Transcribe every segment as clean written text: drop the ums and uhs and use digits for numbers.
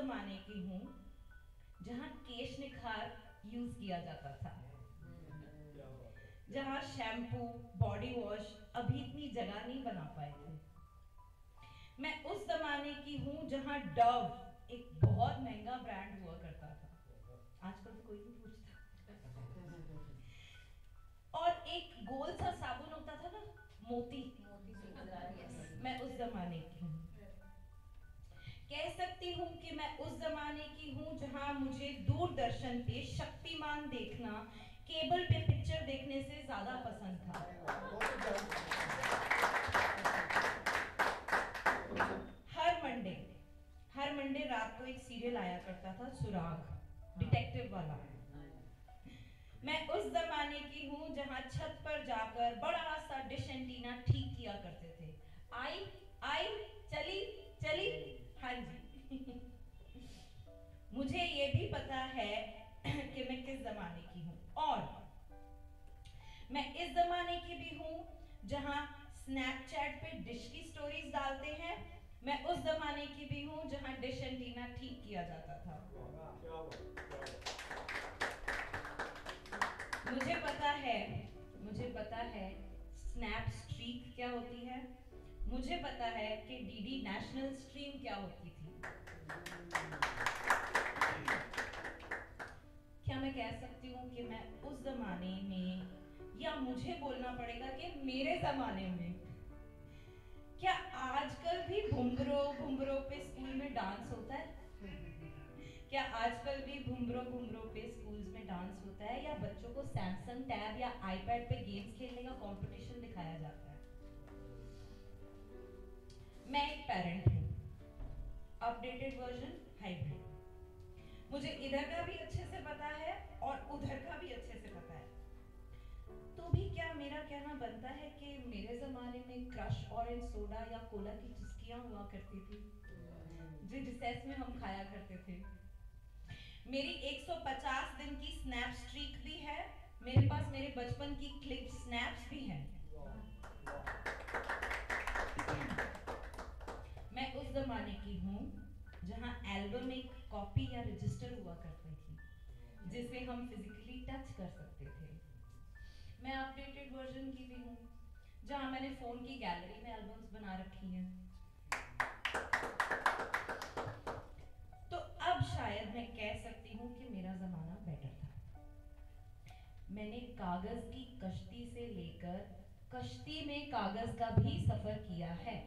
जमाने की हूँ जहाँ केश निखार यूज किया जाता था, जहाँ शैम्पू, बॉडी वॉश अभी इतनी जगह नहीं बना पाए थे। मैं उस जमाने की हूँ जहाँ डव एक बहुत महंगा ब्रांड हुआ करता था, आजकल तो कोई नहीं पूछता। और एक गोल सा साबुन होता था ना, मोती, मैं उस जमाने की हूँ। कह सकती हूँ कि मैं उस जमाने की हूँ जहाँ मुझे दूरदर्शन पे शक्तिमान देखना केबल पे पिक्चर देखने से ज्यादा पसंद था। हर मंडे रात को एक सीरियल आया करता था, सुराग, डिटेक्टिव वाला। मैं उस जमाने की हूँ जहाँ छत पर जाकर बड़ा सा डिश एंटीना ठीक किया करते थे। आई आई, चली चली, हाँ जी। मुझे ये भी पता है कि मैं किस जमाने की हूँ, और मैं इस जमाने की भी हूँ जहाँ स्नैपचैट पे डिश की स्टोरीज डालते हैं। मैं उस जमाने की भी हूँ जहाँ डिश एंटीना ठीक किया जाता था। मुझे पता है स्नैप स्ट्रीक क्या होती है। मुझे पता है कि डीडी नेशनल स्ट्रीम क्या होती थी। क्या मैं कह सकती हूँ कि मैं उस जमाने में, या मुझे बोलना पड़ेगा कि मेरे जमाने में, क्या आजकल भी घुंघरो पे स्कूल में डांस होता है? क्या आजकल भी घुंघरो पे स्कूल्स में डांस होता है, या बच्चों को सैमसंग टैब या आईपैड पे गेम्स खेलने का कंपटीशन दिखाया जाता है? मैं एक पेरेंट हूँ, अपडेटेड वर्जन, हाइब्रिड। मुझे इधर का भी अच्छे से पता है और उधर का भी अच्छे से पता है। तो भी क्या मेरा कहना बनता है कि मेरे जमाने में क्रश ऑरेंज सोडा या कोला की चुस्कियां हुआ करती थी, जो रिसेस में हम खाया करते थे। मेरी 150 दिन की स्नैप स्ट्रीक भी है। मेरे पास मेरे बचपन की क्लिप स्नैप्स भी हैं। मैं उस जमाने की हूँ जहाँ एल्बम एक कॉपी या रजिस्टर हुआ करती थी, जिसे हम फिजिकली टच कर सकते थे। मैं अपडेटेड वर्जन की भी हूँ, जहाँ मैंने फोन की गैलरी में एल्बम्स बना रखी हैं। तो अब शायद मैं कह सकती हूँ कि मेरा जमाना बेटर था। मैंने कागज की कश्ती से लेकर कश्ती में कागज का भी सफर किया है।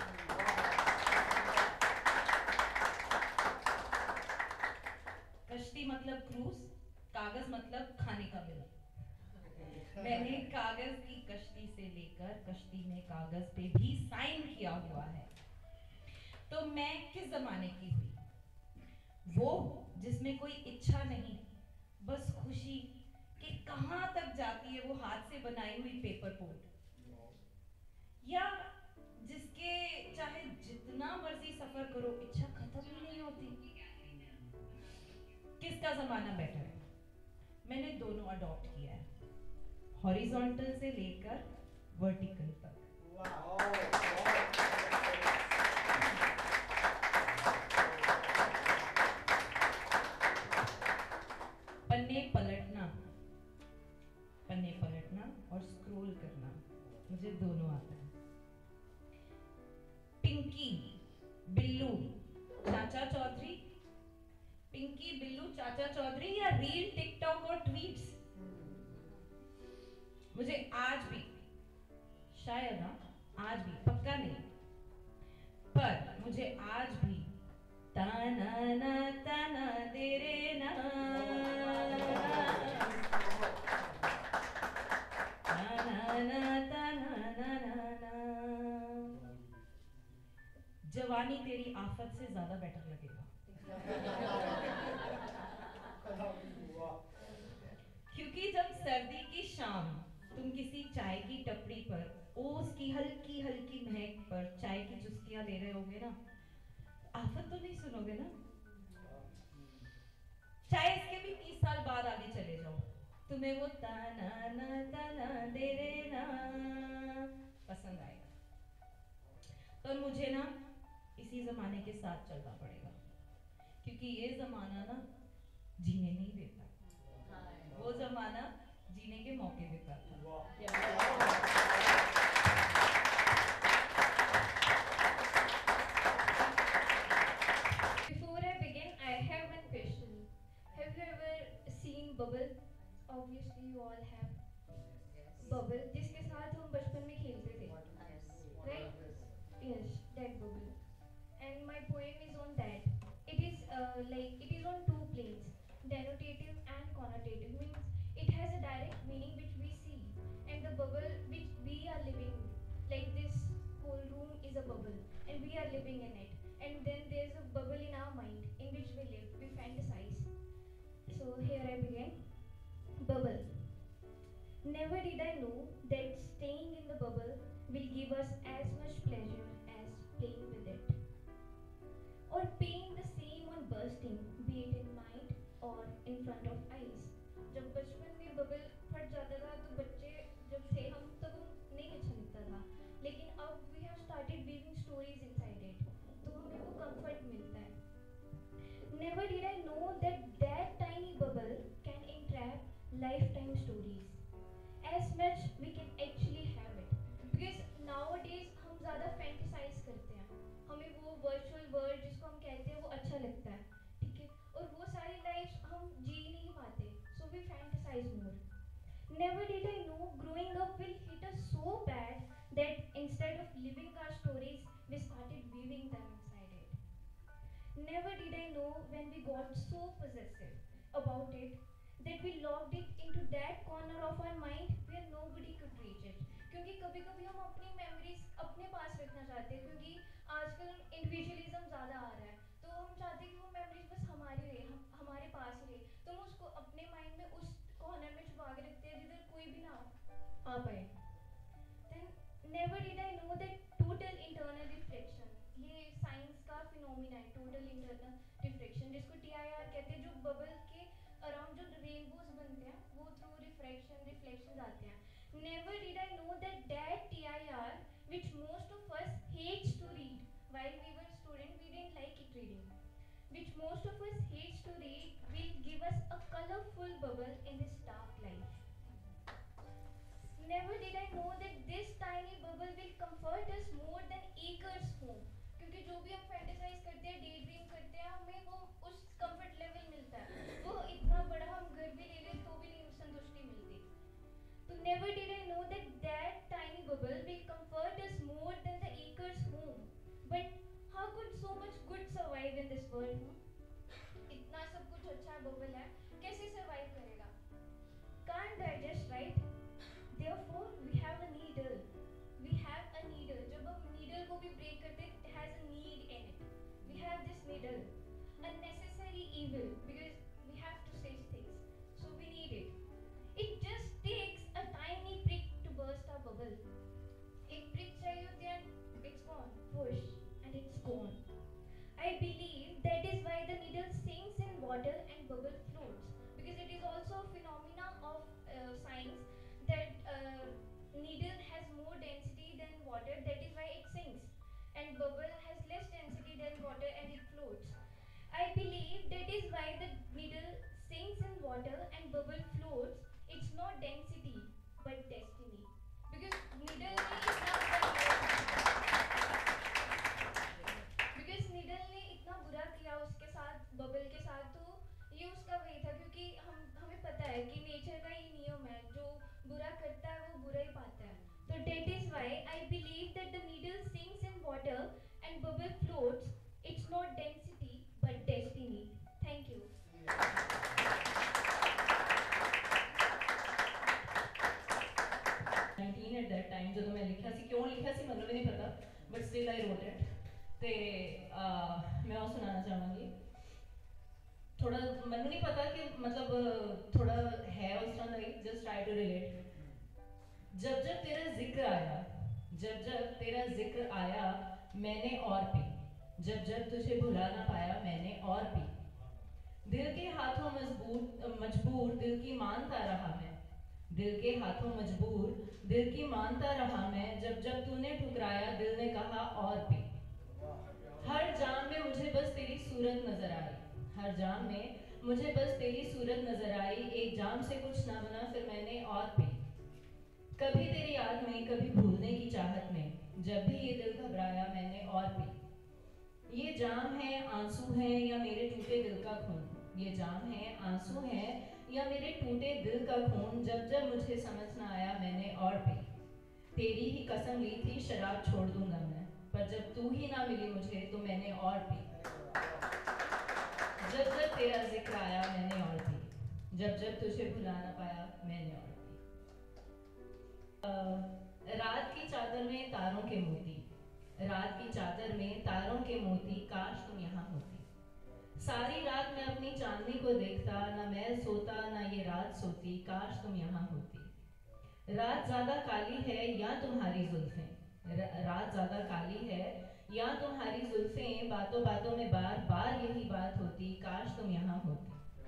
कश्ती मतलब क्रूज, कागज मतलब खाने का बिल। मैंने कागज की कश्ती से लेकर कश्ती में कागज पे भी साइन किया हुआ है। तो मैं किस जमाने की हुई? वो जिसमें कोई इच्छा नहीं, बस खुशी कि कहां तक जाती है वो हाथ से बनाई हुई पेपर बोट, या जिसके चाहे जितना मर्जी सफर करो इच्छा खत्म ही नहीं होती? किसका जमाना बेटर है? मैंने दोनों अडॉप्ट किया है, हॉरिजॉन्टल से लेकर वर्टिकल तक। पन्ने पलटना और स्क्रॉल करना मुझे दोनों आता है। पिंकी बिल्लू चाचा चौधरी, पिंकी बिल्लू चाचा चौधरी, या रील, टिकटॉक और ट्वीट्स? मुझे आज भी, शायद आज भी, पक्का नहीं, पर मुझे आज भी ताना ना ताना दे रे ना, ताना ना ताना ना ना ना। जवानी तेरी आफत से ज्यादा बेटर लगेगा, क्योंकि जब सर्दी की शाम तुम किसी चाय की टपरी पर ओस की हल्की हल्की महक पर चाय की चुस्कियां ले रहे होगे ना, आफत तो नहीं सुनोगे ना? चाहे इसके भी 30 साल बाद आगे चले जाओ, तुम्हें वो ताना ना ताना दे रे ना पसंद आएगा। पर मुझे ना इसी जमाने के साथ चलना पड़ेगा, क्योंकि ये ज़माना ना जीने नहीं देता, वो ज़माना जीने के मौके देता था। Before I begin, I have one question. Have you ever seen Bubble? Obviously, you all have. Bubble, जिसके साथ हम बचपन में खेलते थे, right? Yes, that Bubble. And my poem is on that. It is on two planes, denotative and connotative. Means it has a direct meaning which we see, and the bubble which we are living. Like this whole room is a bubble, and we are living in it. And then there's a bubble in our mind in which we live. We fantasize. So here I begin. Bubble. Never did I know that staying in the bubble will give us as much pleasure as playing with it. Or paying the same on bursting, be it in mind or in front of eyes. जब बचपन में bubble फट जाता था तो बच्चे जब थे हम तब नहीं अच्छा लगता था, लेकिन अब we have started weaving stories inside it, तो हमें वो comfort मिलता है. Never did I know that tiny bubble can entrap lifetime stories. As much we can actually have it. Because nowadays हम ज़्यादा fantasize करते हैं. हमें वो virtual world जिसको हम कहते हैं वो अच्छा लगता है, ठीक है? और वो सारी lives हम जी नहीं पाते. So we fantasize more. Never did I know growing up will hit us so bad that instead of living our stories, we started weaving them inside it. Never did I know when we got so possessive about it that we locked it into that corner of our mind where nobody could reach it. क्योंकि कभी कभी हम अपनी memories अपने पास रखना चाहते हैं, क्योंकि आजकल individualism ज़्यादा आ रहा है, तो हम चाहते हैं कि वो memories बस हमारी रहे, हमारे पास ही रहे, तो हम उसको अपने mind में उस corner में छुपा के रखते हैं जिधर कोई भी ना आ पाए. Then never did I know that total internal reflection, ये साइंस का फिनोमिना है, टोटल इंटरनल रिफ्लेक्शन, जिसको TIR कहते हैं, जो बबल के अराउंड जो रेनबोज बनते हैं वो थ्रू रिफ्लेक्शन आते हैं. Never did I know that TIR which most of us hates to read while we were student, we didn't like it reading, which most of us hates to read, will give us a colorful bubble in this dark life. Never did I know that this tiny bubble will comfort us more than acres home. क्योंकि जो भी हम fantasise करते हैं, day dream करते हैं, हमें वो उस कंफर्ट लेवल मिलता है. वो इतना बड़ा हम घर भी ले लें तो भी नहीं संतुष्टि मिलती. तो never did I know that tiny bubble will comfort us more than the acres home. But how could so much good survive in this world? इतना सब कुछ अच्छा बबल है, कैसे survive करेगा? Can't digest, right? Therefore, we have a needle. We have a needle. जब हम needle को भी break करते हैं, it has a need in it. We have this needle, a necessary evil, because we have to say things. So we need it. It just takes a tiny prick to burst our bubble. एक prick चाहिए होती है, it's gone. Push, and it's gone. I believe that is why the needle sinks in water and bubble floats, because it is also a phenomena of science that needle has more density than water, that is why it sinks, and bubble has less density than water and it floats. I believe that is why the needle sinks in water and bubble floats. It's not density but destiny, because needle ने इतना बुरा किया उसके साथ, bubble के साथ, तो ये उसका वही था, क्योंकि हमें पता है कि नेचर का ये नियम है, जो बुरा करता है वो बुरा ही पाता है. तो that is why I believe that the needle sinks in water and bubble floats. It's not density but destiny. Thank you. 19 at that time ਜਦੋਂ ਮੈਂ ਲਿਖਿਆ ਸੀ, ਕਿਉਂ ਲਿਖਿਆ ਸੀ ਮੈਨੂੰ ਵੀ ਨਹੀਂ ਪਤਾ, but still I wrote it. ਤੇ ਮੈਂ ਉਹ ਸੁਣਾਉਣਾ ਚਾਹਾਂਗੀ. थोड़ा मैंने नहीं पता कि मतलब थोड़ा है उस तरह का ही, just try to relate. जब जब तेरा जिक्र आया, जब जब तेरा जिक्र आया मैंने और पी, जब जब तुझे भुला ना पाया मैंने और पी. दिल के हाथों मजबूर दिल की मानता रहा मैं, दिल के हाथों मजबूर दिल की मानता रहा मैं. जब जब तूने ठुकराया दिल ने कहा और पी. हर जाम में मुझे बस तेरी सूरत नजर आई, हर जाम में मुझे बस तेरी सूरत नजर आई, एक जाम से कुछ ना बना फिर मैंने और पी। कभी तेरी याद में, कभी भूलने की चाहत में, जब भी ये दिल घबराया मैंने और पी। ये जाम है, आंसू है या मेरे टूटे दिल का खून, ये जाम है, आंसू है या मेरे टूटे दिल का खून, जब जब मुझे समझ ना आया मैंने और पी। तेरी ही कसम ली थी शराब छोड़ दूंगा मैं, पर जब तू ही ना मिली मुझे तो मैंने और पी। जब जब तेरा जिक्र आया मैंने और पी, जब जब तुझे भुला ना पाया मैंने और पी। रात की चादर में तारों के मोती, रात की चादर में तारों के मोती, काश तुम यहाँ होती। सारी रात मैं अपनी चांदनी को देखता, ना मैं सोता ना ये रात सोती, काश तुम यहाँ होती। रात ज्यादा काली है या तुम्हारी जुल्फें, रात ज्यादा काली है या तुम्हारी जुल्फें, बातों बातों में बार बार यही बात होती, काश तुम यहाँ होती।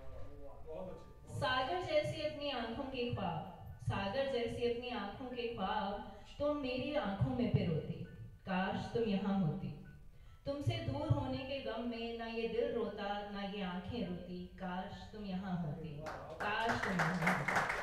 सागर जैसी अपनी आंखों के ख्वाब, सागर जैसी अपनी आंखों के ख्वाब, तुम मेरी आंखों में पिरोती, काश तुम यहाँ होती। तुमसे दूर होने के गम में ना ये दिल रोता ना ये आंखें रोती, काश तुम यहाँ होती, काश तुम यहाँ होती।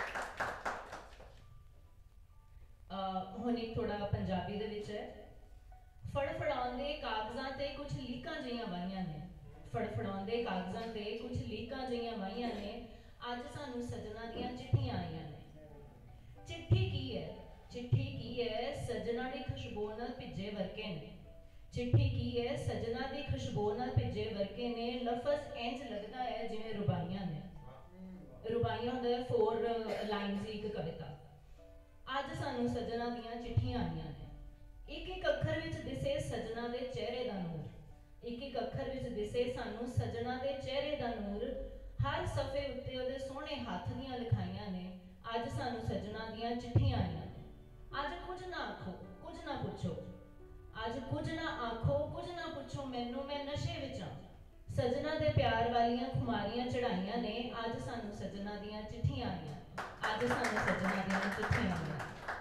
ਹੁਣ ਇੱਕ ਥੋੜਾ ਪੰਜਾਬੀ ਦੇ ਵਿੱਚ ਹੈ। ਫੜਫੜਾਉਂਦੇ ਕਾਗਜ਼ਾਂ ਤੇ ਕੁਝ ਲੀਕਾਂ ਜਿਹੀਆਂ ਵਾਹੀਆਂ ਨੇ, ਫੜਫੜਾਉਂਦੇ ਕਾਗਜ਼ਾਂ ਤੇ ਕੁਝ ਲੀਕਾਂ ਜਿਹੀਆਂ ਵਾਹੀਆਂ ਨੇ, ਅੱਜ ਸਾਨੂੰ ਸਜਣਾ ਦੀਆਂ ਚਿੱਠੀਆਂ ਆਈਆਂ ਨੇ। ਚਿੱਠੀ ਕੀ ਹੈ, ਚਿੱਠੀ ਕੀ ਹੈ, ਸਜਣਾ ਦੀ ਖੁਸ਼ਬੂ ਨਾਲ ਭਿੱਜੇ ਵਰਕੇ ਨੇ। चिट्ठी की है, सजना दी खुशबू नाल भिजे वर्के ने, लफज इंज लगता है जिवें रुबाइयां ने। रुबाइयां होंदा है 4 लाइन्स एक कविता। अज सानू सजना दियां चिट्ठियां आईयां ने। एक एक अखर विच दिसे सजना दे चेहरे दा नूर, एक एक अखर विच दिसे सानू सजना दे चेहरे दा नूर। हर सफे उत्ते ओदे सोहणे हत्थ दियां लिखाइयां ने। अज सानू सजना दियां चिट्ठियां आईयां ने। अज कुछ ना आखो कुछ ना पुछो, अज कुछ ना आखो कुछ ना पुछो मैनू मैं नशे विच हां। सजना दे प्यार वालियां खुमारियां चढ़ाइयां ने। अज सानू सजना दियां चिट्ठियां आईयां, अज सानू सजना दियां चिट्ठियां आईयां।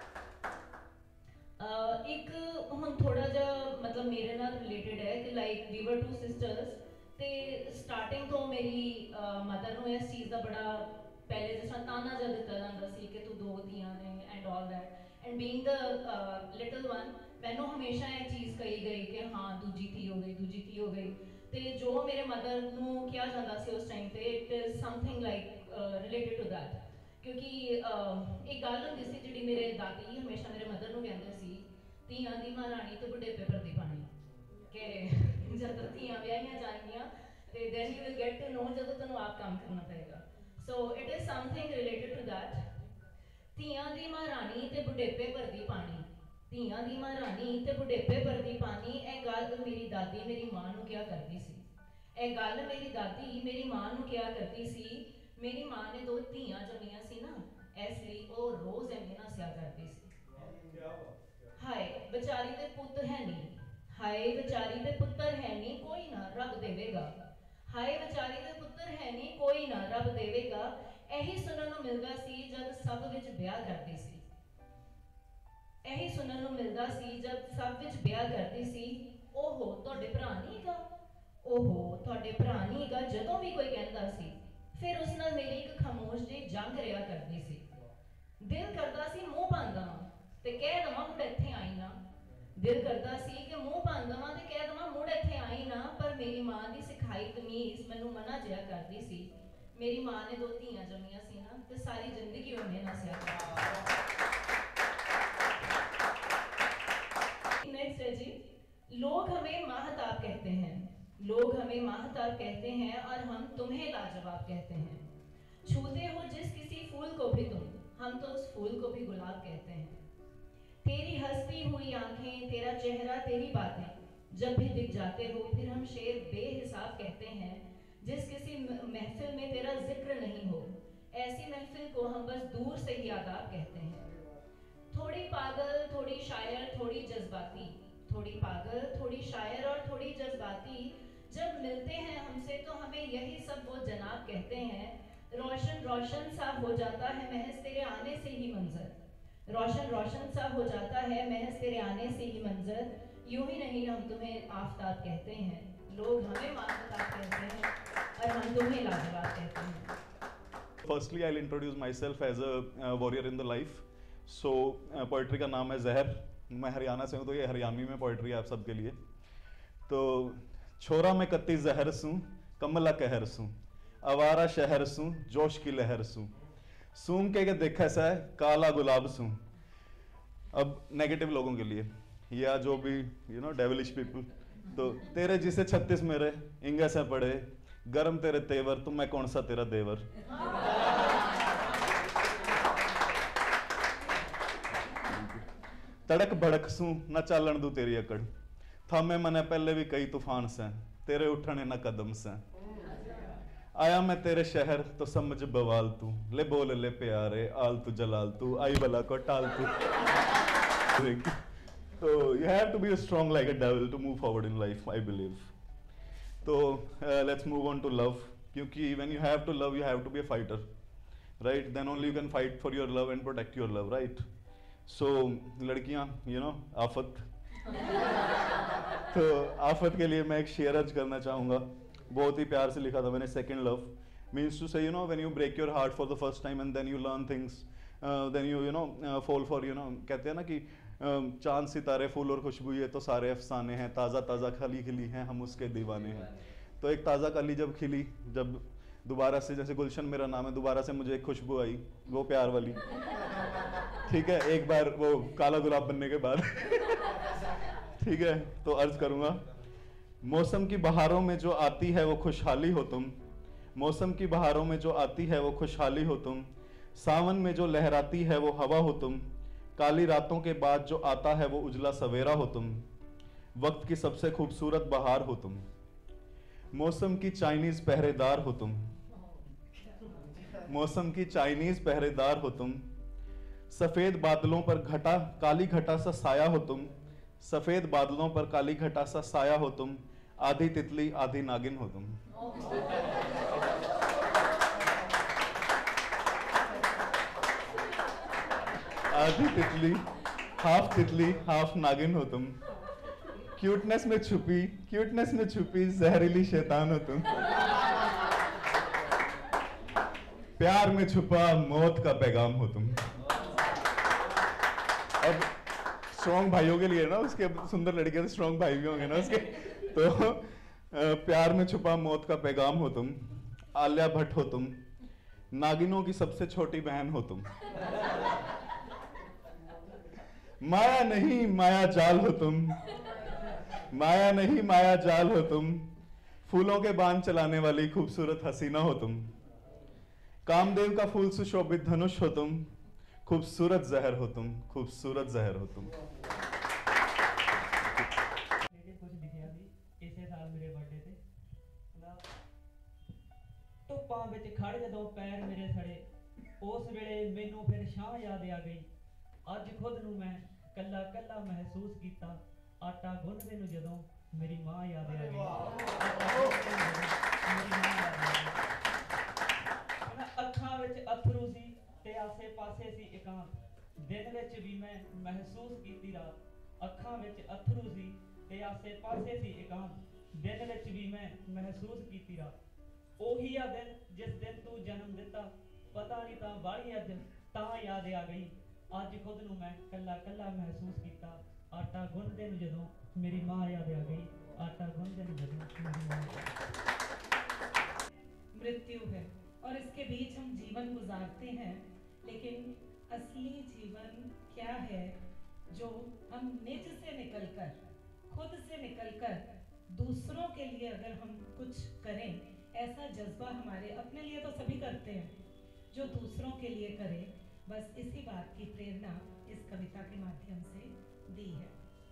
एक हुण थोड़ा जा मतलब मेरे नाल रिलेटेड है कि लाइक वी वर 2 सिस्टर्स ते स्टार्टिंग तो मेरी मदर नू इस चीज़ दा बड़ा पहले जिस तरह ताना जा दिता जांदा सी कि तू 2 धीआं ने and all that, and being the little one मैनू हमेशा ये चीज़ कही गई कि हाँ दूजी धी हो गई, दूजी धी हो गई। तो जो मेरे मदर नू किया जाता सी उस टाइम पे, it is something like related to that. क्योंकि एक गल होंदी सी जिहड़ी मेरे दादी हमेशा मेरे मदर नू कहंदे सी, धीआं दी महारानी ते बुढ़ेपे भरदी पानी, कि जब धीआं ब्याहियां जाएंगियां ते then you will get to know जदों तैनूं आप काम करना पएगा। So it is something related to that. धीआं दी महारानी ते बुढ़ेपे भरदी पानी, धीआं दी महारानी ते बुढ़ेपे भरदी पानी, ए गल मेरी दादी मेरी मां नू क्या करदी सी। ए गल मेरी दादी मेरी मां नू क्या करदी सी। मेरी मां ने 2 धीआं जम्मियां सी ना, इसलिए वो रोज एवें हस्या करदी सी, हाय बेचारी दे पुत्त है नहीं, हाय बेचारी दे पुत्तर है नहीं, कोई ना रब देवेगा, हाय बेचारी दे पुत्तर है नहीं, कोई ना रब देवेगा। यही सुनन नू मिलदा सी जब सब विच ब्याह करदी सी, यही सुनन नू मिलदा सी जब सब विच ब्याह करदी सी। ओहो तुहाडे भरा नहीं गा, ओहो तुहाडे भरा नहीं गा, जदों भी कोई कहंदा सी फिर उस नाल मेरी एक खामोश जी जंग रहा करदी सी। दिल करदा सी मूँह भन दवां ते कह दवां मुड़ इत्थे आई ना, दिल करदा सी कि मूँह भन दवां ते कह दवां मुड़ इत्थे आई ना, पर मेरी मां दी सिखाई तमीज़ मैनू मना जिहा करदी सी। मेरी मां ने 2 धीआं जम्मियां सी ना ते सारी जिंदगी उन्हें नस्या। नेक्स्ट है जी, लोग हमें माहताब कहते हैं, लोग हमें माहताब कहते हैं और हम तुम्हें लाजवाब कहते हैं। छूते हो जिस किसी फूल को भी तुम, हम तो उस फूल को भी गुलाब कहते हैं। तेरी हंसती हुई आंखें, तेरा चेहरा, तेरी बातें जब भी दिख जाते हो फिर हम शेर बेहिसाब कहते हैं। जिस किसी महफिल में तेरा जिक्र नहीं हो, ऐसी महफिल को हम बस दूर से ही आदाब कहते हैं। थोड़ी पागल थोड़ी शायर थोड़ी जज्बाती, थोड़ी पागल थोड़ी शायर और थोड़ी जज्बाती, जब मिलते हैं हमसे तो हमें यही सब वो जनाब कहते हैं। रोशन रोशन सा हो जाता है महज तेरे आने से ही मंजर, रोशन रोशन सा हो जाता है महज तेरे आने से ही मंजर। यूं ही नहीं हम तुम्हें आफताब कहते हैं, लोग हमें मासूदात कहते हैं और हम तुम्हें लाजवाब कहते हैं। Firstly, I'll introduce myself as a warrior in the life. So, poetry का नाम है जहर। मैं हरियाणा से हूँ, तो ये हरियाणवी में पोइट्री है आप सबके लिए। तो छोरा में कत्ती जहर सूं, कमला कहर सूं, आवारा शहर सूं, जोश की लहर सूं, सूंघ के देखा सा है काला गुलाब सूं। अब नेगेटिव लोगों के लिए या जो भी डेविलिश पीपल, तो तेरे जिसे 36 मेरे इंगे से पड़े, गरम तेरे तेवर, तो मैं कौन सा तेरा देवर। तड़क भड़क सूं न चालन दू तेरी अकड़, थामे मने पहले भी कई तूफान से, तेरे उठने न कदम से। आया मैं तेरे शहर तो समझ बवाल तू, ले बोल ले प्यारे आल तू जलाल तू, आई बला को टाल तू। So you have to be strong like a devil to move forward in life, I believe. So let's move on to love. क्योंकि when you have to love, you have to be a fighter, right? Then only you can fight for your love and protect your love, right? So लड़कियाँ, आफत। तो आफत के लिए मैं एक शेर अर्ज करना चाहूँगा। बहुत ही प्यार से लिखा था मैंने। Second love means to say, when you break your heart for the first time and then you learn things, then you fall for, कहते हैं ना कि चांद सितारे फूल और खुशबू ये तो सारे अफसाने हैं, ताज़ा ताज़ा खली खिली हैं हम उसके दीवाने हैं। तो एक ताज़ा कली जब खिली, जब दोबारा से, जैसे गुलशन मेरा नाम है, दोबारा से मुझे एक खुशबू आई, वो प्यार वाली, ठीक है, एक बार वो काला गुलाब बनने के बाद। ठीक है, तो अर्ज करूँगा। मौसम की बहारों में जो आती है वो खुशहाली हो तुम, मौसम की बहारों में जो आती है वो खुशहाली हो तुम, सावन में जो लहराती है वो हवा हो तुम, काली रातों के बाद जो आता है वो उजला सवेरा हो तुम, वक्त की सबसे खूबसूरत बहार हो तुम, मौसम की चाइनीज पहरेदार हो तुम, मौसम की चाइनीज पहरेदार हो तुम, सफेद बादलों पर घटा काली घटा सा साया हो तुम, सफेद बादलों पर काली घटा सा साया हो तुम, आधी तितली आधी नागिन हो तुम। आधी तितली हाफ नागिन हो तुम, क्यूटनेस में छुपी जहरीली शैतान हो तुम, प्यार में छुपा मौत का पैगाम हो तुम। अब स्ट्रॉन्ग भाइयों के लिए ना, उसके सुंदर लड़के तो स्ट्रॉन्ग भाई भी होंगे ना उसके, तो प्यार में छुपा मौत का पैगाम हो तुम, आलिया भट्ट हो तुम, नागिनों की सबसे छोटी बहन हो तुम, माया नहीं माया जाल हो तुम, माया नहीं माया जाल हो तुम, फूलों के बाण चलाने वाली खूबसूरत हसीना हो तुम, कामदेव का फूल सुशोभित धनुष हो तुम, खूबसूरत जहर हो तुम, खूबसूरत जहर हो तुम। कुछ लिखिया सी इसे साल मेरे बर्थडे ते ਧੁੱਪਾਂ ਵਿੱਚ ਖੜ ਜਦੋਂ ਪੈਰ ਮੇਰੇ ਸੜੇ, ਉਸ ਵੇਲੇ ਮੈਨੂੰ ਫਿਰ ਛਾਂ ਯਾਦ ਆ ਗਈ। ਅੱਜ ਖੁਦ ਨੂੰ ਮੈਂ ਕੱਲਾ ਕੱਲਾ ਮਹਿਸੂਸ ਕੀਤਾ, ਆਟਾ ਗੁੰਨਦੇ ਨੂੰ ਜਦੋਂ ਮੇਰੀ ਮਾਂ ਯਾਦ ਆ ਗਈ। ਅੱਖਾਂ ਵਿੱਚ ਅਥਰੂ ਸੀ ਤੇ ਆਸੇ ਪਾਸੇ ਸੀ ਇਕਾਂਤ, ਦਿਨ ਵਿੱਚ ਵੀ ਮੈਂ ਮਹਿਸੂਸ ਕੀਤੀ ਰਾਤ। ਅੱਖਾਂ ਵਿੱਚ ਅਥਰੂ ਸੀ ਤੇ ਆਸੇ ਪਾਸੇ ਸੀ ਇਕਾਂਤ, ਦਿਨ ਵਿੱਚ ਵੀ ਮੈਂ ਮਹਿਸੂਸ ਕੀਤੀ ਰਾਤ। ਉਹੀ ਆ ਦਿਨ ਜਿਸ ਦਿਨ ਤੂੰ ਜਨਮ ਦਿੱਤਾ, ਪਤਾ ਨਹੀਂ ਤਾਂ ਬਾਹਲੀ ਅੱਜ ਤਾਂ ਯਾਦ ਆ ਗਈ। ਅੱਜ ਖੁਦ ਨੂੰ ਮੈਂ ਕੱਲਾ ਕੱਲਾ ਮਹਿਸੂਸ ਕੀਤਾ, ਆਟਾ ਗੁੰਨਦੇ ਨੂੰ ਜਦੋਂ ਮੇਰੀ ਮਾਂ ਯਾਦ ਆ ਗਈ। आटा गुंनते ਨੂੰ ਜਦੋਂ ਮੇਰੀ ਮਾਂ। मृत्यु है और इसके बीच हम जीवन गुजारते हैं, लेकिन असली जीवन क्या है जो हम निज से निकलकर, खुद से निकलकर दूसरों के लिए अगर हम कुछ करें, ऐसा जज्बा हमारे अपने लिए तो सभी करते हैं, जो दूसरों के लिए करें, बस इसी बात की प्रेरणा इस कविता के माध्यम से दी है।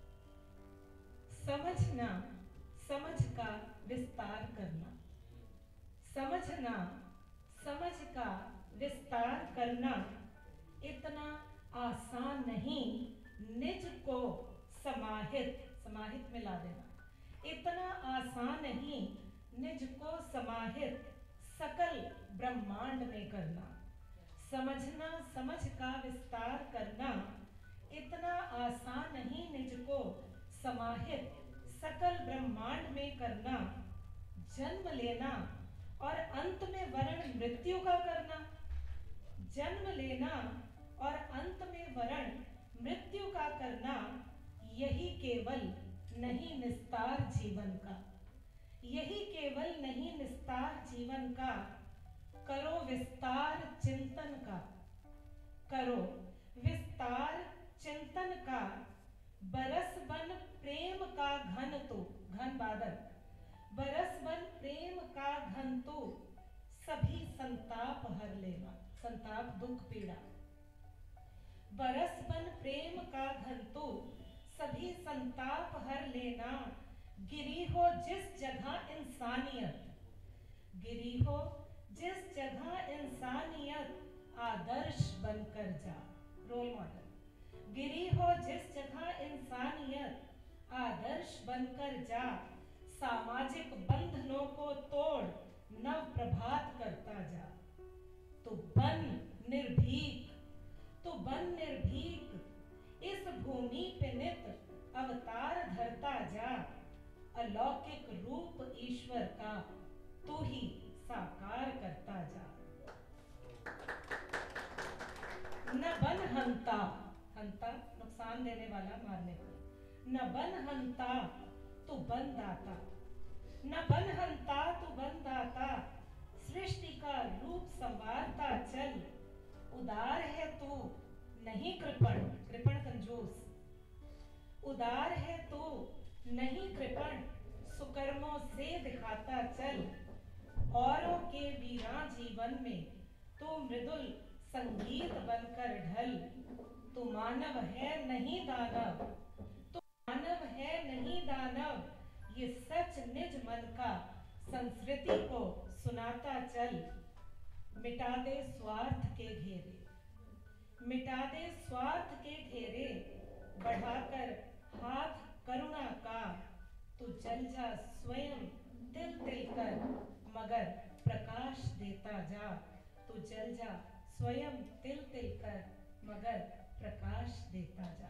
समझना, समझ का विस्तार करना, समझना, समझ का विस्तार करना इतना आसान नहीं, निज को समाहित, समाहित में ला देना, इतना आसान नहीं निज को समाहित सकल ब्रह्मांड में करना। समझना, समझ का विस्तार करना इतना आसान नहीं, निज को समाहित सकल ब्रह्मांड में करना, जन्म लेना और अंत में वरण मृत्यु का करना, जन्म लेना और अंत में वरण मृत्यु का करना, यही केवल नहीं निस्तार जीवन का, यही केवल नहीं निस्तार जीवन का। करो विस्तार चिंतन का, करो विस्तार चिंतन का, बरस बन प्रेम का घन तो, घन बादल, बरस बन प्रेम का घन तो, सभी संताप हर लेना, संताप दुख पीड़ा, बरस बन प्रेम का घन तो, सभी संताप हर लेना। गिरी हो जिस जगह इंसानियत, गिरी हो जिस जगह इंसानियत, आदर्श बनकर जा, रोल मॉडल। गिरी हो जिस जगह इंसानियत, आदर्श बनकर जा, सामाजिक बंधनों को तोड़ नव प्रभात करता जा। तो बन निर्भीक, तो बन निर्भीक, इस भूमि पे नित अवतार धरता जा, अलौकिक रूप ईश्वर का तू ही साकार करता जा। न बन हंता, हंता नुकसान देने वाला, मारने वाला, न बन हंता तू बन दाता, न बन हंता तू बन दाता, सृष्टि का रूप संवारता चल, उदार है तू नहीं कृपण, कृपण कंजूस, उदार है तू नहीं कृपण, सुकर्मों से दिखाता चल, औरों के वीरां जीवन में तू मृदुल संगीत बनकर ढल। तू मानव है नहीं दानव, तू मानव है नहीं दानव, ये सच निज मन का संस्कृति को सुनाता चल। मिटा दे स्वार्थ के घेरे, मिटा दे स्वार्थ के घेरे, बढ़ाकर हाथ करुणा का, तू जल जा स्वयं तिल तिल कर, मगर प्रकाश देता जा। तू जल जा स्वयं तिल तिल कर, मगर प्रकाश देता जा।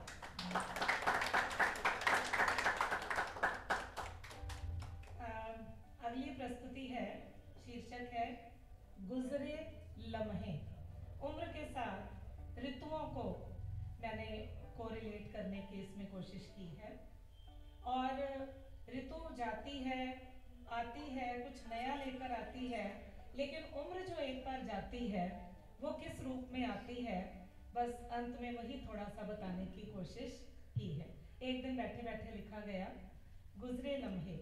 अगली प्रस्तुति है, शीर्षक है गुजरे लम्हे। उम्र के साथ ऋतुओं को मैंने कोरिलेट करने की इसमें कोशिश की है, और ऋतु जाती है आती है, कुछ नया लेकर आती है, लेकिन उम्र जो एक बार जाती है वो किस रूप में आती है, बस अंत में वही थोड़ा सा बताने की कोशिश की है। एक दिन बैठे बैठे लिखा गया, गुजरे लम्हे,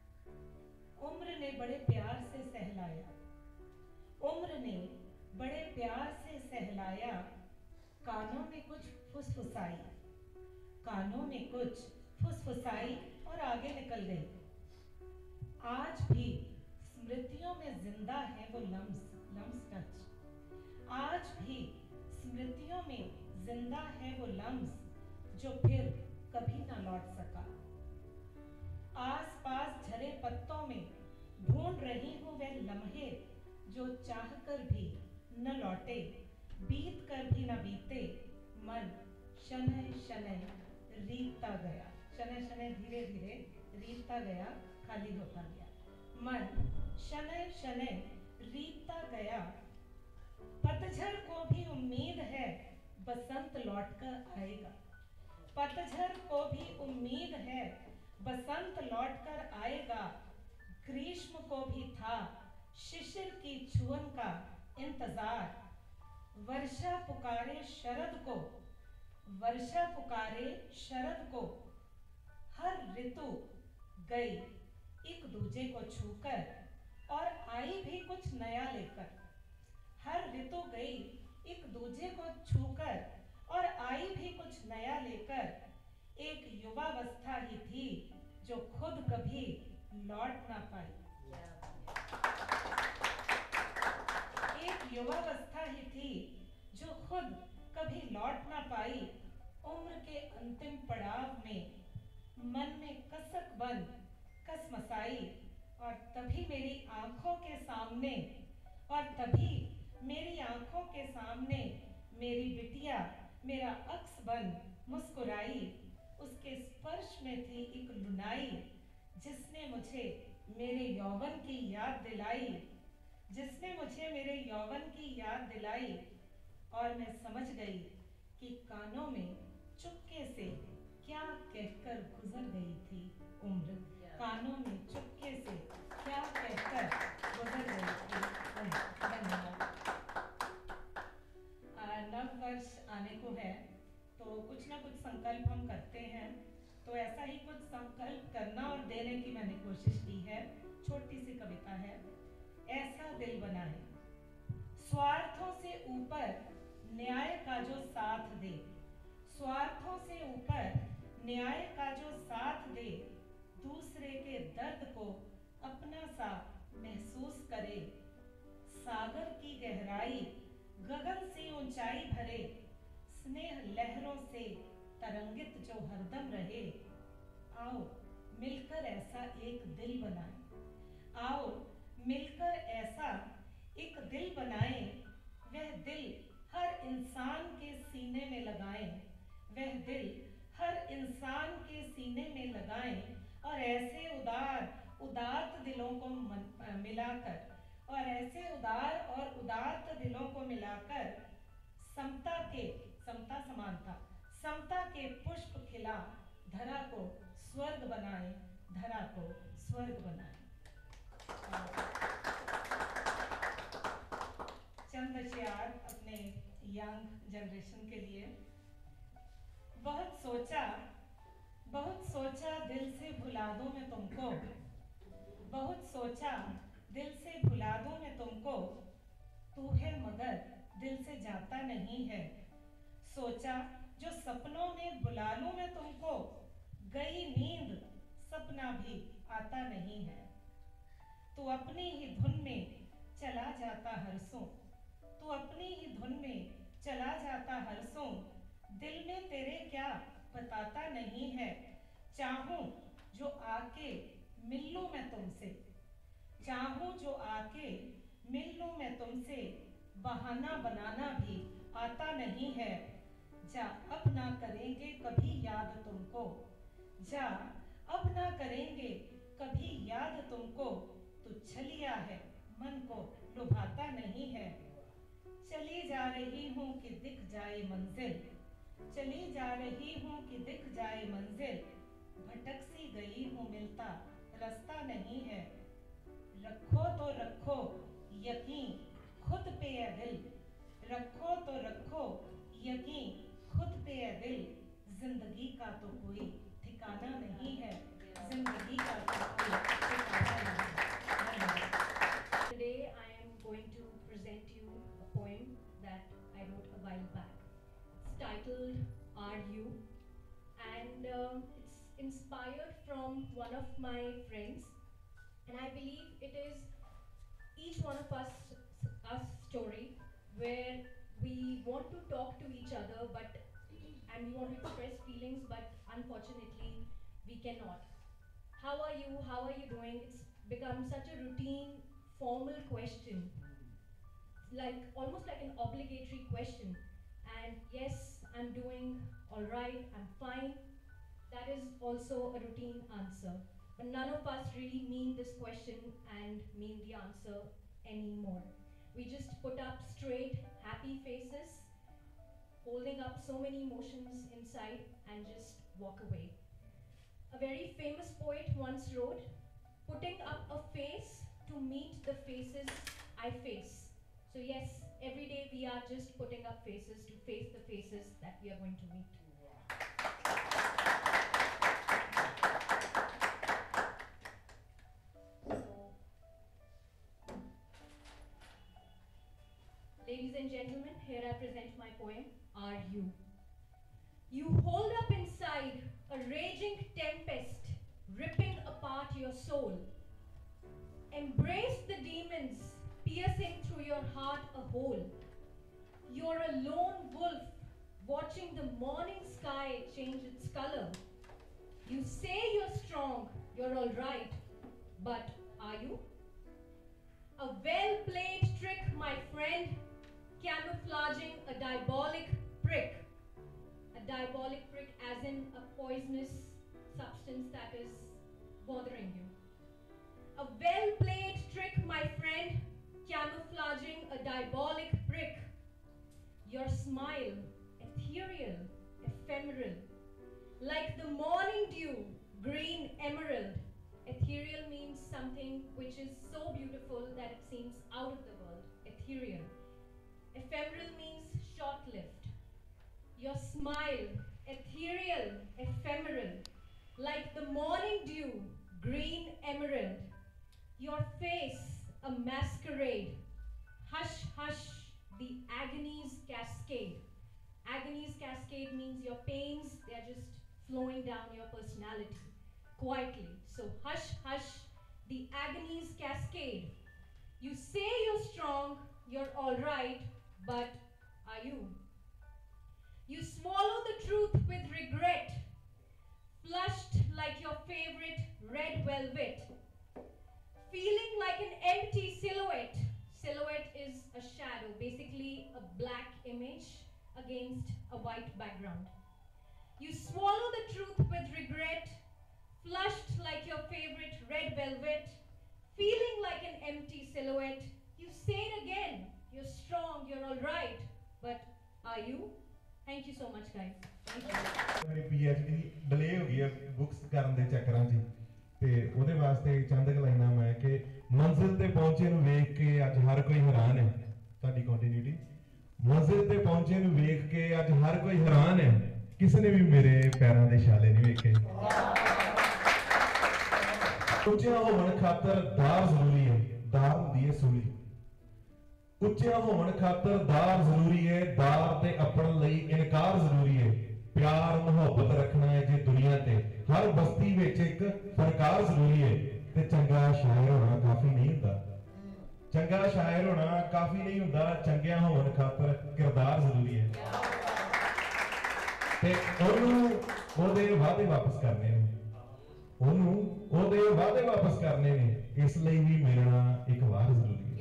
उम्र ने बड़े प्यार से सहलाया, उम्र ने बड़े प्यार से सहलाया, कानों में कुछ फुसफुसाई, कानों में कुछ फुसफुसाई और आगे निकल गई। आज भी स्मृतियों में जिंदा है वो लम्स, लम्स टच, आज भी स्मृतियों में जिंदा है वो लम्स, जो फिर कभी ना लौट सका। आस पास झरे पत्तों में ढूंढ रही हूँ वह लम्हे, जो चाहकर भी न लौटे, बीत कर भी न बीते। मन शनय शनय रीतता गया, शनय शनय धीरे धीरे रीतता गया, खाली होता गया। मन शनय शनय रीतता गया, पतझड़ को भी उम्मीद है बसंत लौटकर आएगा, पतझड़ को भी उम्मीद है बसंत लौटकर आएगा। ग्रीष्म को भी था शिशिर की छुअन का इंतजार, वर्षा पुकारे शरद को, वर्षा पुकारे शरद को। हर ऋतु गई एक दूजे को छूकर और आई भी कुछ नया लेकर, हर ऋतु गई एक दूजे को छूकर और आई भी कुछ नया लेकर। एक युवावस्था ही थी जो खुद कभी लौट ना पाई, एक युवावस्था ही थी जो खुद कभी लौट ना पाई। उम्र के अंतिम पड़ाव में मन में कसक बन कसमसाई, और तभी मेरी आंखों के सामने, और तभी मेरी आंखों के सामने मेरी बिटिया मेरा अक्स बन मुस्कुराई। उसके स्पर्श में थी एक लुनाई, जिसने मुझे मेरे यौवन की याद दिलाई, जिसने मुझे मेरे यौवन की याद दिलाई, और मैं समझ गई कि कानों में चुपके से क्या कहकर गुजर गई थी उम्र, कानों में चुपके से क्या कहकर गुजर गई थी उम्र। धन्यवाद। नव वर्ष आने को है तो कुछ ना कुछ संकल्प हम करते हैं, तो ऐसा ही कुछ संकल्प करना और देने की मैंने कोशिश की है। छोटी सी कविता है। ऐसा दिल बनाए स्वार्थों से ऊपर न्याय का जो साथ दे, स्वार्थों से ऊपर न्याय का जो साथ दे, दूसरे के दर्द को अपना सा महसूस करे, सागर की गहराई गगन से ऊंचाई भरे, स्नेह लहरों से तरंगित जो हरदम रहे। आओ मिलकर ऐसा एक दिल बनाएं, आओ मिलकर ऐसा एक दिल बनाएं, वह दिल हर इंसान के सीने में लगाएं, वह दिल हर इंसान के सीने में लगाएं, और ऐसे उदात्त दिलों को मिलाकर, और ऐसे उदार और उदात्त दिलों को मिलाकर समता समानता समता के पुष्प खिला, धरा को स्वर्ग बनाए, धरा को स्वर्ग बनाए। चंद अशियार अपने यंग जनरेशन के लिए। बहुत सोचा दिल से भुला दूं मैं तुमको, बहुत सोचा दिल से भुला दूं मैं तुमको, तू है मगर दिल से जाता नहीं है। सोचा जो सपनों में बुला लूं मैं तुमको, गई नींद सपना भी आता नहीं है। तू अपनी ही धुन में चला जाता हरसों, तू अपनी ही धुन में चला जाता हरसों, दिल में तेरे क्या बताता नहीं है। चाहूं जो आके मिल लूं मैं तुमसे, चाहूं जो आके मिल लूं मैं तुमसे, बहाना बनाना भी आता नहीं है। जा अब ना करेंगे कभी याद तुमको, जा अब ना करेंगे कभी याद तुमको, तू छलिया है मन को लुभाता नहीं है। चली जा रही हूँ कि दिख जाए मंजिल, चली जा रही हूँ कि दिख जाए मंजिल, भटक सी गई हूँ मिलता रास्ता नहीं है। रखो तो रखो यकीन खुद पे है दिल, रखो तो रखो यकीन खुद पे है दिल, जिंदगी का तो कोई ठिकाना नहीं है, जिंदगी का तो कोई ठिकाना नहीं है। Today I am going to present you a poem that I wrote a while back. It's titled Are You? And it's inspired from one of my friends, and I believe it is each one of us story where we want to talk to each other and we want to express feelings, but unfortunately we cannot. How are you? How are you doing? It's become such a routine, formal question, like almost like an obligatory question. And yes, I'm doing all right, I'm fine. That is also a routine answer. But none of us really mean this question and mean the answer anymore. We just put up straight, happy faces, holding up so many emotions inside, and just walk away. A very famous poet once wrote, "Putting up a face to meet the faces I face." So yes, every day we are just putting up faces to face the faces that we are going to meet. Ladies and gentlemen, here I present my poem, Are You? You hold up inside a raging tempest, ripping apart your soul. Embrace the demons, piercing through your heart a hole. You're a lone wolf, watching the morning sky change its color. You say you're strong, you're all right, but are you? A well-played trick, my friend, camouflaging a diabolic prick. A diabolic prick as in a poisonous substance that is bothering you. A well-played trick, my friend, camouflaging a diabolic prick. Your smile, ethereal, ephemeral, like the morning dew, green emerald. Ethereal means something which is so beautiful that it seems out of the world. Ethereal. Ephemeral means short-lived. Your smile, ethereal, ephemeral, like the morning dew, green emerald. Your face, a masquerade. Hush, hush, the agonies cascade. Agonies cascade means your pains, they're just flowing down your personality quietly. So hush, hush, the agonies cascade. You say you're strong, you're all right, but are you? You swallow the truth with regret, flushed like your favorite red velvet, feeling like an empty silhouette. Silhouette is a shadow, basically a black image against a white background. You swallow the truth with regret, flushed like your favorite red velvet, feeling like an empty silhouette. You say it again, you're strong, you're all right, but are you? Thank you so much, guys. Thank you. मेरी PhD delay हो गई है books ਕਰਨ ਦੇ ਚੱਕਰਾਂ 'ਚ ਤੇ ਉਹਦੇ ਵਾਸਤੇ ਚੰਦ ਕੁ ਲਾਈਨਾਂ ਮੈਂ ਕਿ ਮੰਜ਼ਿਲ ਤੇ ਪਹੁੰਚੇ ਨੂੰ ਵੇਖ ਕੇ ਅੱਜ ਹਰ ਕੋਈ ਹੈਰਾਨ ਹੈ ਤੁਹਾਡੀ ਕੰਟੀਨਿਊਟੀ ਮੰਜ਼ਿਲ ਤੇ ਪਹੁੰਚੇ ਨੂੰ ਵੇਖ ਕੇ ਅੱਜ ਹਰ ਕੋਈ ਹੈਰਾਨ ਹੈ ਕਿਸੇ ਨੇ ਵੀ ਮੇਰੇ ਪੈਰਾਂ ਦੇ ਛਾਲੇ ਨਹੀਂ ਵੇਖੇ ਉੱਚਿਆਂ ਹੋਣ ਖਾਤਰ ਦਾਰ ਜ਼ਰੂਰੀ ਹੈ ਦਾਰ ਹੁੰਦੀ ਹੈ ਸੂਲੀ ਉੱਚਿਆਂ ਹੋਣ ਖਾਤਰ ਦਾਰ ਜ਼ਰੂਰੀ ਹੈ ਦਾਰ ਤੇ ਆਪਣ ਲਈ ਇਨਕਾਰ ਜ਼ਰੂਰੀ ਹੈ ਪਿਆਰ ਮੁਹੱਬਤ ਰੱਖਣਾ ਹੈ ਜੇ ਦੁਨੀਆ ਤੇ ਹਰ ਬਸਤੀ ਵਿੱਚ ਇੱਕ ਫਰਕਾਰ ਜ਼ਰੂਰੀ ਹੈ ਤੇ ਚੰਗਾ ਸ਼ਾਇਰ ਹੋਣਾ ਕਾਫੀ ਨਹੀਂ ਹੁੰਦਾ ਚੰਗਾ ਸ਼ਾਇਰ ਹੋਣਾ ਕਾਫੀ ਨਹੀਂ ਹੁੰਦਾ ਚੰਗਿਆਂ ਹੋਣ ਖਾਤਰ ਕਿਰਦਾਰ ਜ਼ਰੂਰੀ ਹੈ ਤੇ ਉਹਨੂੰ ਉਹਦੇ ਵਾਅਦੇ ਵਾਪਸ ਕਰਨੇ ਨੇ ਉਹਨੂੰ ਉਹਦੇ ਵਾਅਦੇ ਵਾਪਸ ਕਰਨੇ ਨੇ ਇਸ ਲਈ ਵੀ ਮਿਲਣਾ ਇੱਕ ਵਾਰ ਜ਼ਰੂਰੀ ਹੈ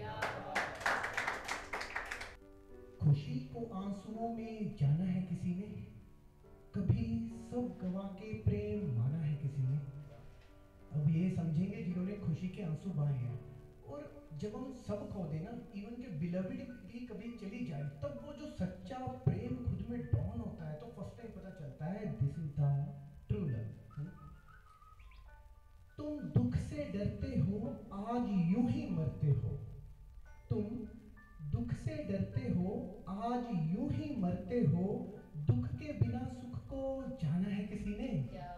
खुशी को आंसुओं में जाना है किसी ने कभी सब गवा के प्रेम माना है किसी ने अब ये समझेंगे जिन्होंने खुशी के आंसू बहाए हैं और जब हम सब खो दें ना इवन के बिलवड भी कभी चली जाए तब वो जो सच्चा प्रेम खुद में डॉन होता है तो फर्स्ट टाइम पता चलता है this is the true love तुम दुख से डरते हो आज यूं ही मरते हो तुम दुख से डरते हो आज यूं ही मरते हो दुख के बिना सुख को जाना है किसी ने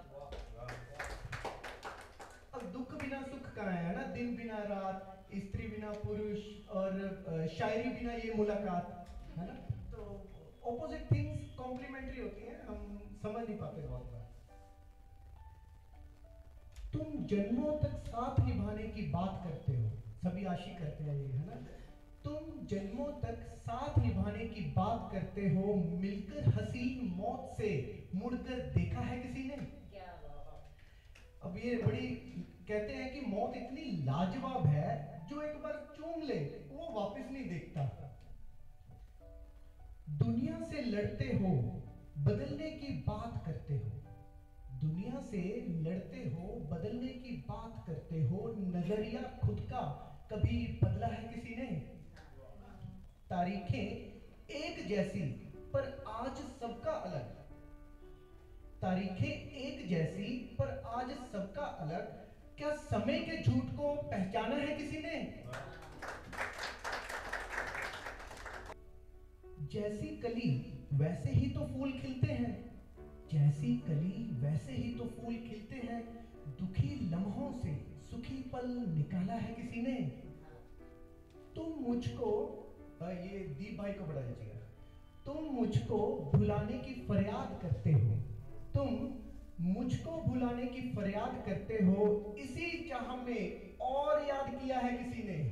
अब दुख बिना सुख कहाँ है ना दिन बिना रात स्त्री बिना पुरुष और शायरी बिना ये मुलाकात है ना तो ऑपोजिट थिंग्स कॉम्प्लीमेंट्री होती हैं हम समझ नहीं पाते बहुत बार तुम जन्मों तक साथ निभाने की बात करते हो सभी आशिक करते हैं ये है ना तुम जन्मों तक साथ निभाने की बात करते हो मिलकर हसीन मौत से मुड़कर देखा है किसी ने अब ये बड़ी कहते हैं कि मौत इतनी लाजवाब है जो एक बार चूम ले वो वापस नहीं देखता दुनिया से लड़ते हो बदलने की बात करते हो दुनिया से लड़ते हो बदलने की बात करते हो नजरिया खुद का कभी बदला है किसी ने तारीखें एक जैसी पर आज सबका अलग तारीखें एक जैसी पर आज सबका अलग क्या समय के झूठ को पहचाना है किसी ने जैसी कली वैसे ही तो फूल खिलते हैं जैसी कली वैसे ही तो फूल खिलते हैं दुखी लम्हों से सुखी पल निकाला है किसी ने तुम मुझको ये दीप भाई को बढ़ा दीजिएगा तुम मुझको भुलाने की फरियाद करते हो तुम मुझको भुलाने की फरियाद करते हो इसी चाह में और याद किया है किसी ने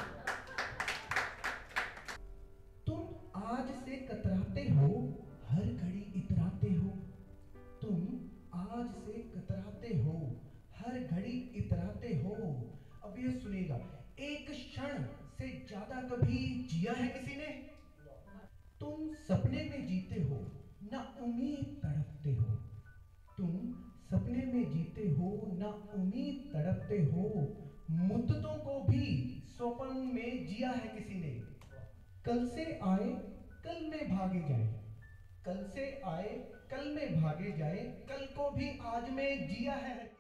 तुम आज से कतराते हो हर घड़ी इतराते हो तुम आज से कतराते हो हर घड़ी इतराते हो अब ये सुनिएगा एक क्षण से ज्यादा कभी जिया है किसी ने तुम सपने में जीते हो ना उम्मीद तड़पते हो तुम सपने में जीते हो ना उम्मीद तड़पते हो, मुद्दतों को भी स्वप्न में जिया है किसी ने। कल से आए कल में भागे जाए, कल से आए कल में भागे जाए, कल को भी आज में जिया है।